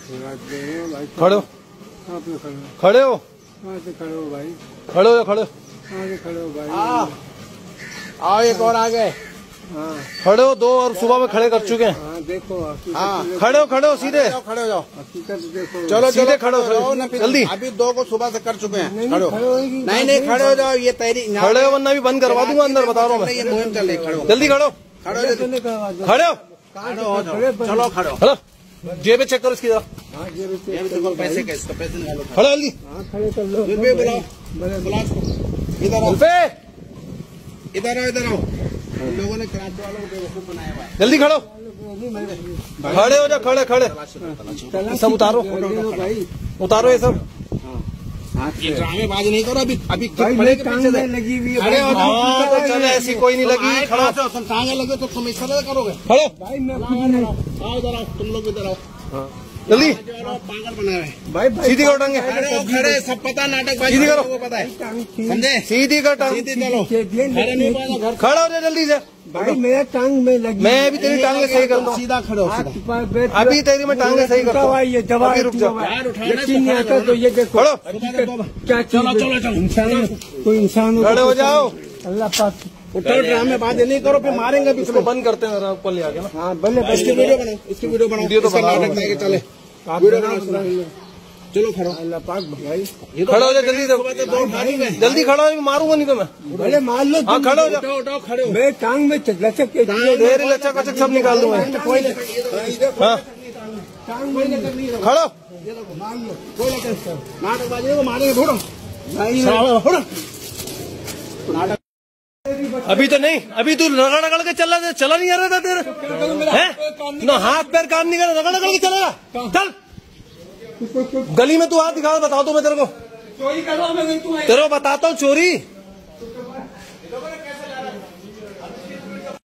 खड़े हो, खड़े हो, खड़े हो भाई, खड़े हो, खड़े हो, खड़े हो भाई। आओ एक और आ गए। हाँ खड़े हो, 2 और सुबह में खड़े कर चुके हैं। हाँ देखो खड़े हो, खड़े हो, सीधे खड़े हो जाओ। हकीकत देखो। चलो सीधे खड़े हो, जल्दी। अभी 2 को सुबह से कर चुके हैं। खड़े हो। होएगी। नहीं खड़े हो जाओ। ये तैयारी खड़े हो, वरना भी बंद करवा दूंगा अंदर, बता रहा हूँ मैं। ये मुहिम चल रही है। खड़े हो, जल्दी खड़े हो, खड़े हो, जल्दी। खड़े हो, चलो खड़े हो। हेलो, जेब चेक करो इसकी जरा। ये भी देखो पैसे का, इसका पैसे निकालो। खड़े हो, जल्दी खड़े कर लो। बुलाओ, बुलाओ इसको। इधर आओ, इधर आओ, इधर आओ। उन लोगों ने कराची वालों को बेवकूफ बनाया हुआ है। जल्दी खड़ो, खड़े हो जा, खड़े खड़े सब उतारो, भाई उतारो ये सब। ये ड्रामेबाजी नहीं करो। अभी भाई पड़े मेरी के टांग पीछे में से। लगी हुई है। खड़े हो जाओ। हाँ तो चल, ऐसी कोई नहीं लगी। खड़ो, तुम टांगे लगे तो तुम इस तरह करोगे। खड़ो, भाई मैं खुद नहीं। आओ इधर आओ, तुम लोग इधर आओ। जल्दी पागल बना रहे। भाई सीधी करो टांगे, खड़े हो, खड़े। सब पता नाटकबाजी सीधी करो। को पता है। टांग थी। समझे? सीधी कर टांग, सीधी चलो। खड़े नहीं पाएगा घर। खड़ा हो जा जल्दी से। भाई मेरा टांग में लगी। मैं भी तेरी टांगे सही करता हूँ, सीधा खड़े हो, सीधा। अभी तेरी मैं टांगे सही करता हूँ। ये दवा अभी रुक जा। यकीन नहीं आता तो ये देखो खड़ो, क्या चलो चलो चलो। इंसान, कोई इंसान हो खड़े हो जाओ। अल्लाह पाक। उठो, ड्रामेबाजी नहीं करो, फिर मारेंगे भी। इसको बंद करते हैं जरा, ऊपर ले आके ना। हाँ भले इसकी वीडियो बनाओ, इसकी वीडियो बनाओ। वीडियो तो इसका बनाओ। नाटक लेके चले। आप वीडियो बनाओ, बनाओ। चलो खड़ो। अल्लाह पाक भाई। खड़ा हो जा जल्दी से, दो उठा दी मैं। जल्दी खड़ा हो, मारूंगा नहीं तो मैं। भले मार लो। हाँ खड़ा हो जा, उठो उठो, खड़े हो। मेरे टांग में लचक के तेरी लचक वचक सब निकाल दूंगा। हाँ टांग में खड़ो, नाटकबाजी को मारेंगे। छोड़ो, अभी तो नहीं, अभी तू रगड़ रगड़ के चला नहीं आ रहा था तेरे, हैं? ना हाथ पैर काम नहीं कर रहा, रगड़ रगड़ के चलेगा। चल गली में तू हाथ दिखा, बताता हूँ मैं तेरे को, चोरी कर रहा हूँ मैं। तेरे को बताता हूँ चोरी।